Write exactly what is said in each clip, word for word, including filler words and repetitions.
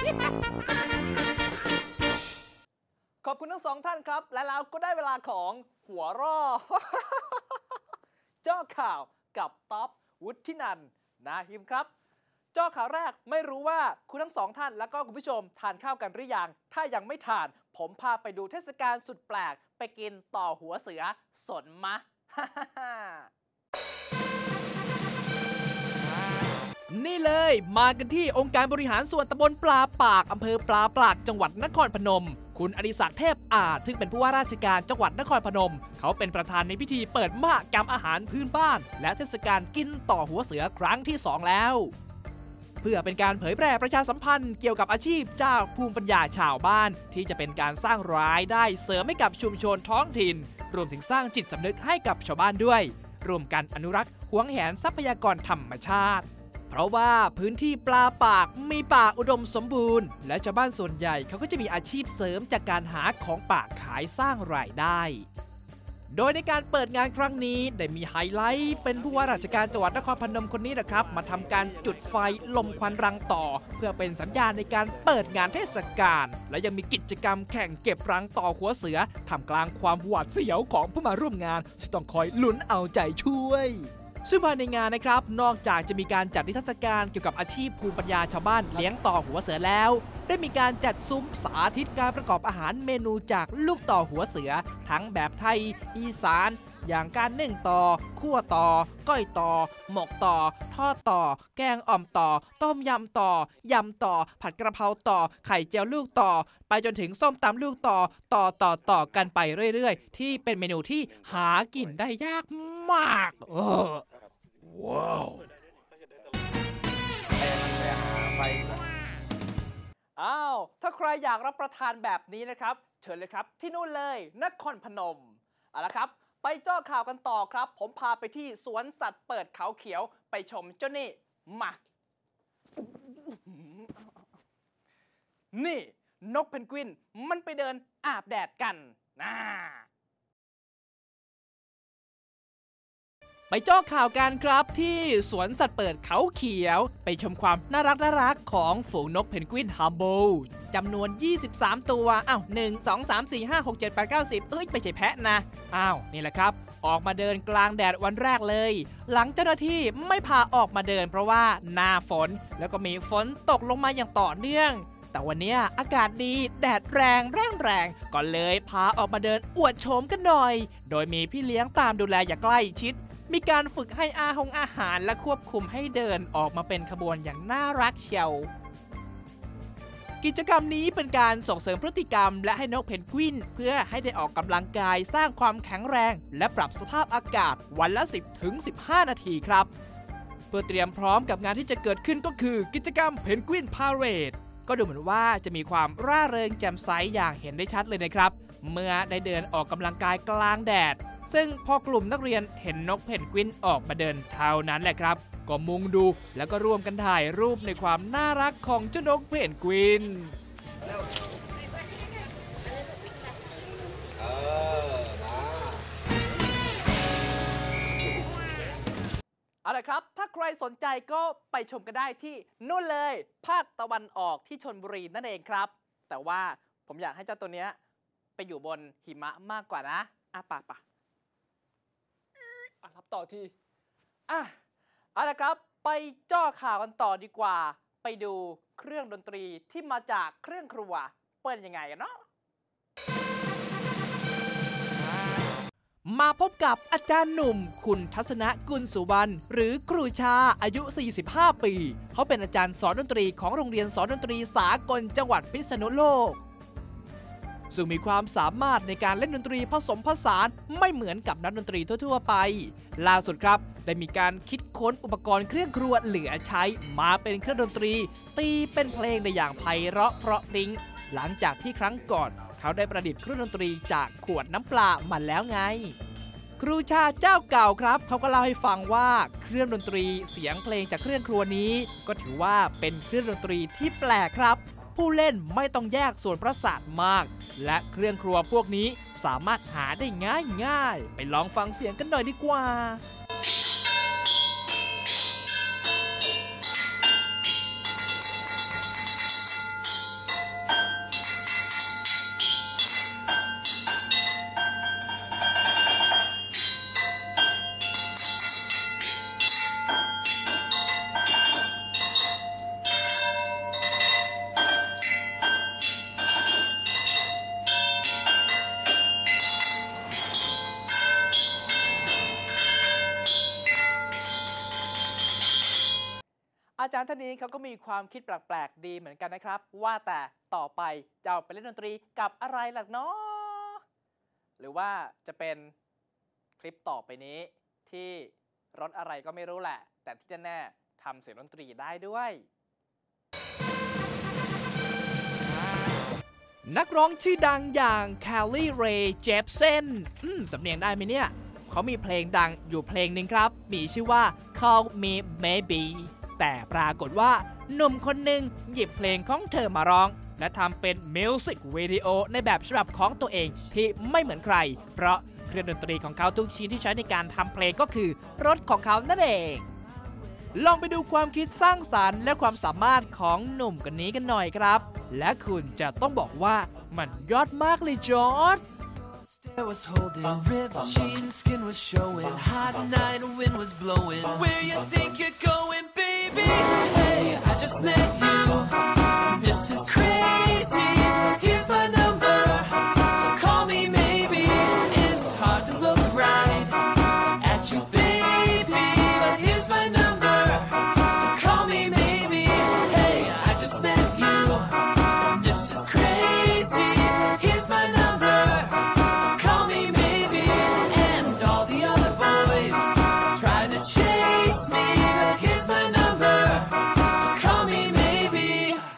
ขอบคุณทั้งสองท่านครับและแล้วก็ได้เวลาของหัวร่อ เจ้าข่าวกับท็อปวุฒินันท์นาฮิมครับเจ้าข่าวแรกไม่รู้ว่าคุณทั้งสองท่านและก็คุณผู้ชมทานข้าวกันหรือยังถ้ายังไม่ทานผมพาไปดูเทศกาลสุดแปลกไปกินต่อหัวเสือสนมะ นี่เลยมากันที่องค์การบริหารส่วนตำบลปลาปากอำเภอปลาปากจังหวัดนครพนมคุณอดิศักดิ์เทพอาจซึ่งเป็นผู้ว่าราชการจังหวัดนครพนมเขาเป็นประธานในพิธีเปิดมหกรรมอาหารพื้นบ้านและเทศกาลกินต่อหัวเสือครั้งที่สองแล้วเพื่อเป็นการเผยแพร่ประชาสัมพันธ์เกี่ยวกับอาชีพเจ้าภูมิปัญญาชาวบ้านที่จะเป็นการสร้างรายได้เสริมให้กับชุมชนท้องถิ่นรวมถึงสร้างจิตสำนึกให้กับชาวบ้านด้วยรวมกันอนุรักษ์หวงแหนทรัพยากรธรรมชาติเพราะว่าพื้นที่ปลาปากมีป่าอุดมสมบูรณ์และชาวบ้านส่วนใหญ่เขาก็จะมีอาชีพเสริมจากการหาของป่าขายสร้างรายได้โดยในการเปิดงานครั้งนี้ได้มีไฮไลท์เป็นผู้ว่าราชการจังหวัดนครพนมคนนี้นะครับมาทำการจุดไฟลมควันรังต่อเพื่อเป็นสัญญาณในการเปิดงานเทศกาลและยังมีกิจกรรมแข่งเก็บรังต่อหัวเสือท่ามกลางความหวาดเสียวของผู้มาร่วมงานที่ต้องคอยลุ้นเอาใจช่วยซึ่งภายในงานนะครับนอกจากจะมีการจัดนิทรรศการเกี่ยวกับอาชีพภูมิปัญญาชาวบ้านเลี้ยงต่อหัวเสือแล้วได้มีการจัดซุ้มสาธิตการประกอบอาหารเมนูจากลูกต่อหัวเสือทั้งแบบไทยอีสานอย่างการนึ่งต่อคั่วต่อก้อยต่อหมกต่อทอดต่อแกงอ่อมต่อต้มยำต่อยำต่อผัดกระเพราต่อไข่เจียวลูกต่อไปจนถึงส้มตำลูกต่อต่อต่อต่อกันไปเรื่อยๆที่เป็นเมนูที่หากินได้ยากมากเออว้าวอ้าวถ้าใครอยากรับประทานแบบนี้นะครับเชิญเลยครับที่นู่นเลยนครพนมเอาละครับไปเจาะข่าวกันต่อครับผมพาไปที่สวนสัตว์เปิดเขาเขียวไปชมเจ้านี่มานี่นกเพนกวินมันไปเดินอาบแดดกันน่าไปเจาะข่าวกันครับที่สวนสัตว์เปิดเขาเขียวไปชมความน่ารักน่ารักของฝูงนกเพนกวินฮัมโบจำนวนยี่สิบสามตัวอ้าวหนึ่ง สอง สาม สี่ ห้า หก เจ็ด แปด เก้า สิบเอ้ยไม่ใช่แพะนะอ้าวนี่แหละครับออกมาเดินกลางแดดวันแรกเลยหลังเจ้าหน้าที่ไม่พาออกมาเดินเพราะว่าหน้าฝนแล้วก็มีฝนตกลงมาอย่างต่อเนื่องแต่วันนี้อากาศดีแดดแรงแรงแรงก็เลยพาออกมาเดินอวดโฉมกันหน่อยโดยมีพี่เลี้ยงตามดูแลอย่างใกล้ชิดมีการฝึกให้อาหงอาหารและควบคุมให้เดินออกมาเป็นขบวนอย่างน่ารักเชียวกิจกรรมนี้เป็นการส่งเสริมพฤติกรรมและให้นกเพนกวินเพื่อให้ได้ออกกำลังกายสร้างความแข็งแรงและปรับสภาพอากาศวันละ สิบถึงสิบห้า นาทีครับเพื่อเตรียมพร้อมกับงานที่จะเกิดขึ้นก็คือกิจกรรมเพนกวินพาเรดก็ดูเหมือนว่าจะมีความร่าเริงแจ่มใสอย่างเห็นได้ชัดเลยนะครับเมื่อได้เดินออกกำลังกายกลางแดดซึ่งพอกลุ่มนักเรียนเห็นนกเพนกวินออกมาเดินเท่านั้นแหละครับก็มุงดูแล้วก็ร่วมกันถ่ายรูปในความน่ารักของเจ้านกเพนกวินเอาละครับถ้าใครสนใจก็ไปชมกันได้ที่นู่นเลยภาคตะวันออกที่ชลบุรีนั่นเองครับแต่ว่าผมอยากให้เจ้าตัวเนี้ยไปอยู่บนหิมะมากกว่านะอ่ะป่ะป่ะรับต่อทีอ่ะเอาละครับไปจ่อข่าวกันต่อดีกว่าไปดูเครื่องดนตรีที่มาจากเครื่องครัวเป็นยังไงกันเนาะมาพบกับอาจารย์หนุ่มคุณทัศนะกุลสุวรรณหรือครูชาอายุสี่สิบห้าปีเขาเป็นอาจารย์สอนดนตรีของโรงเรียนสอนดนตรีสากลจังหวัดพิษณุโลกซึ่งมีความสามารถในการเล่นดนตรีผสมผสานไม่เหมือนกับนักดนตรีทั่วๆไปล่าสุดครับได้มีการคิดค้นอุปกรณ์เครื่องครัวเหลือใช้มาเป็นเครื่องดนตรีตีเป็นเพลงในอย่างไพเราะเพราะพริ้งหลังจากที่ครั้งก่อนเขาได้ประดิษฐ์เครื่องดนตรีจากขวดน้ำปลามาแล้วไงครูชาเจ้าเก่าครับเขาก็เล่าให้ฟังว่าเครื่องดนตรีเสียงเพลงจากเครื่องครัวนี้ก็ถือว่าเป็นเครื่องดนตรีที่แปลกครับผู้เล่นไม่ต้องแยกส่วนประสาทมากและเครื่องครัวพวกนี้สามารถหาได้ง่ายๆไปลองฟังเสียงกันหน่อยดีกว่าอาจารย์ท่านนี้เขาก็มีความคิดแปลกๆดีเหมือนกันนะครับว่าแต่ต่อไปจะเอาไปเล่นดนตรีกับอะไรล่ะเนาะหรือว่าจะเป็นคลิปต่อไปนี้ที่รถอะไรก็ไม่รู้แหละแต่ที่แน่ๆทำเสียงดนตรีได้ด้วยนักร้องชื่อดังอย่างแคลลี่เรย์เจฟเซนสำเนียงได้ไหมเนี่ยเขามีเพลงดังอยู่เพลงหนึ่งครับมีชื่อว่า Call Me Maybe แต่ปรากฏว่าหนุ่มคนหนึ่งหยิบเพลงของเธอมาร้องและทำเป็นมิวสิกวิดีโอในแบบฉบับของตัวเองที่ไม่เหมือนใครเพราะเครื่องดนตรีของเขาทุกชิ้นที่ใช้ในการทำเพลงก็คือรถของเขานั่นเองลองไปดูความคิดสร้างสรรค์และความสามารถของหนุ่มคนนี้กันหน่อยครับและคุณจะต้องบอกว่ามันยอดมากเลยจอร์จ was holding, ripped jeans, skin was showing, hot night, wind was blowing. Where you think you're going, baby? Hey, I just met you. This is crazy. Here's my number, so call me maybe. It's hard to look right at you, baby, but here's my number, so call me maybe. Hey, I just met you. This is crazy. Here's my number.Chase me, but here's my number, so call me maybe.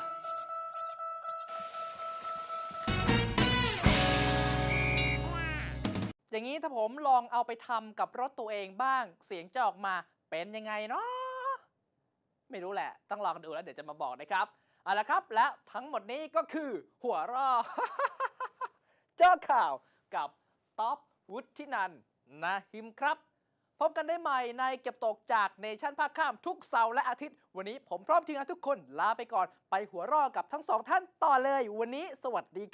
อย่างนี้ถ้าผมลองเอาไปทำกับรถตัวเองบ้างเสียงจะออกมาเป็นยังไงเนาะไม่รู้แหละต้องลองดูแล้วเดี๋ยวจะมาบอกนะครับเอาละครับและทั้งหมดนี้ก็คือหัวเราะ เจ้าข่าวกับต๊อปวุฒินันท์นะฮิมครับพบกันได้ใหม่ในเก็บตกจากเนชั่นภาคค่ำทุกเสาร์และอาทิตย์วันนี้ผมพร้อมทีมงานทุกคนลาไปก่อนไปหัวเราะกับทั้งสองท่านต่อเลยวันนี้สวัสดี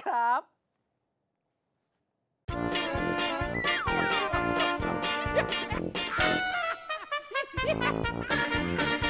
ครับ